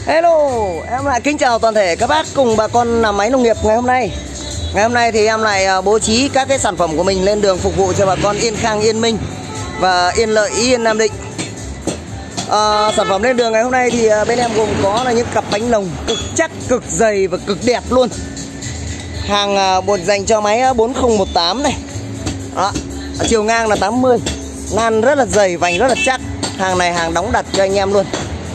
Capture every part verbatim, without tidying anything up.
Hello, em lại kính chào toàn thể các bác cùng bà con làm máy nông nghiệp ngày hôm nay. Ngày hôm nay thì em lại bố trí các cái sản phẩm của mình lên đường phục vụ cho bà con Yên Khang, Yên Minh và Yên Lợi, Yên Nam Định. à, Sản phẩm lên đường ngày hôm nay thì bên em gồm có là những cặp bánh lồng cực chắc, cực dày và cực đẹp luôn. Hàng bột dành cho máy bốn không một tám này. Đó, chiều ngang là tám mươi, nan rất là dày, vành rất là chắc. Hàng này hàng đóng đặt cho anh em luôn.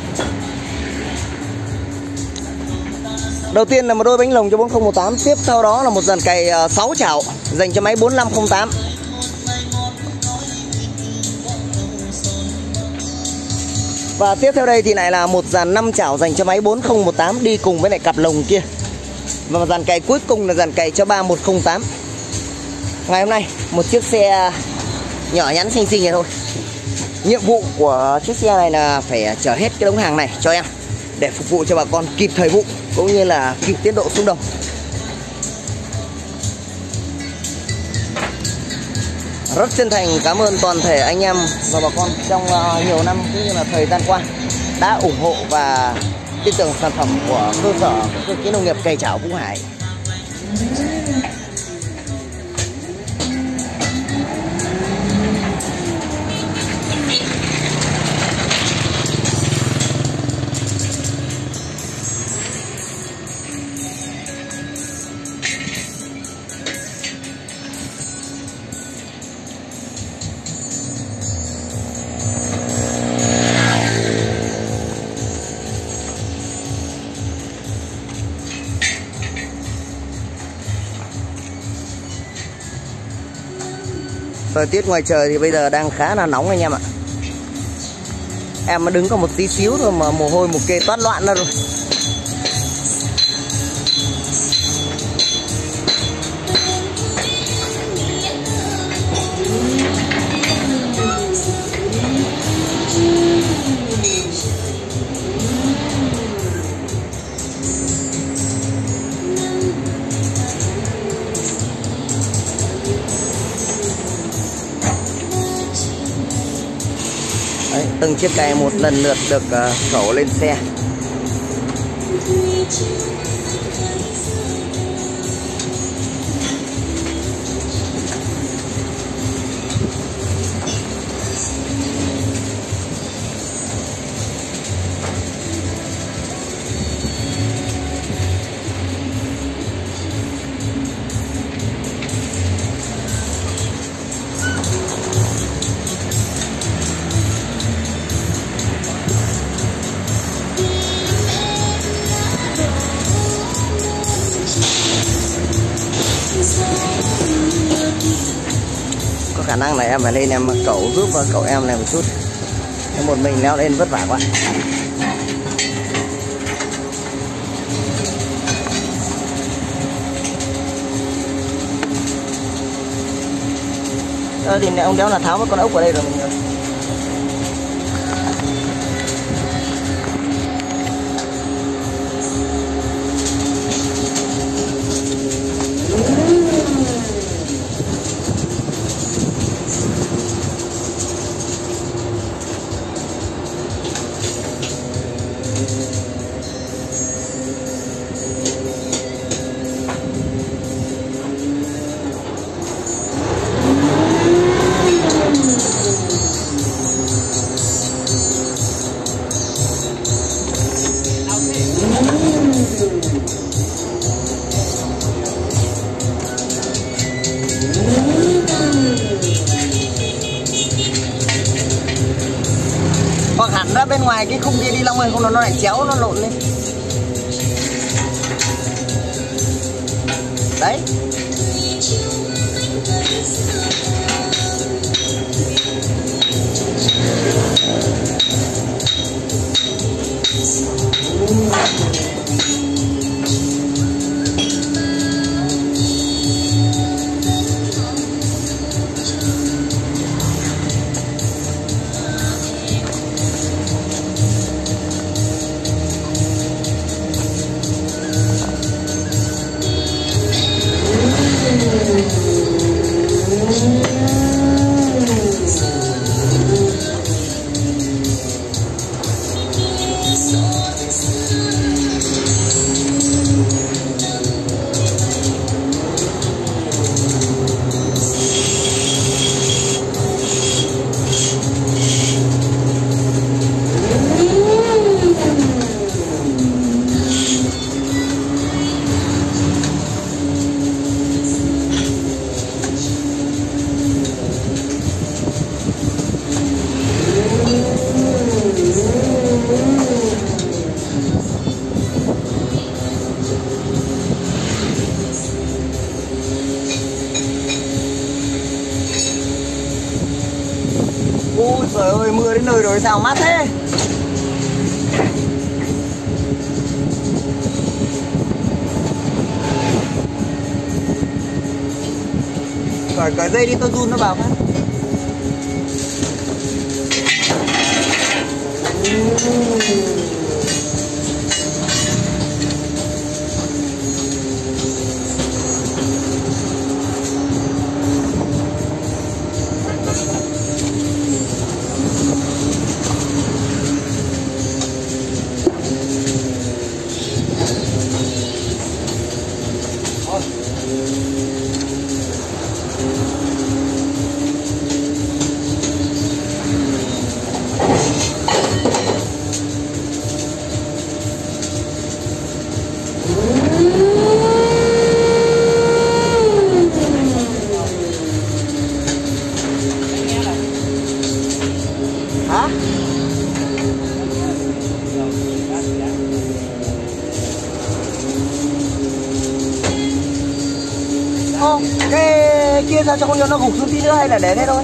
Đầu tiên là một đôi bánh lồng cho bốn không một tám, tiếp sau đó là một dàn cày sáu chảo dành cho máy bốn năm không tám. Và tiếp theo đây thì lại là một dàn năm chảo dành cho máy bốn không một tám đi cùng với lại cặp lồng kia. Và một dàn cày cuối cùng là dàn cày cho ba một không tám. Ngày hôm nay một chiếc xe nhỏ nhắn xinh xinh này thôi. Nhiệm vụ của chiếc xe này là phải chở hết cái đống hàng này cho em để phục vụ cho bà con kịp thời vụ cũng như là kịp tiến độ xuống đồng. Rất chân thành cảm ơn toàn thể anh em và bà con trong nhiều năm cũng như là thời gian qua đã ủng hộ và tin tưởng sản phẩm của cơ sở cơ khí nông nghiệp Cày Chảo Vũ Hải. Thời tiết ngoài trời thì bây giờ đang khá là nóng anh em ạ. Em mới đứng có một tí xíu thôi mà mồ hôi một kê toát loạn ra rồi. Đấy, từng chiếc cày một lần lượt được uh, cẩu lên xe. Có khả năng là em phải lên em cẩu giúp cậu em này một chút. Em một mình leo lên vất vả quá. Ờ thì ông đéo là tháo với con ốc ở đây rồi mình rồi. Hoặc hẳn ra bên ngoài cái khung kia đi long ơi, không nó nó lại chéo nó lộn lên. Đấy. Ôi trời ơi, mưa đến nơi rồi sao mát thế. Cởi cởi dây đi, tôi run nó vào phát. Hả? Ô, cái kia sao cho con cho nó gục xuống tí nữa hay là để thế thôi?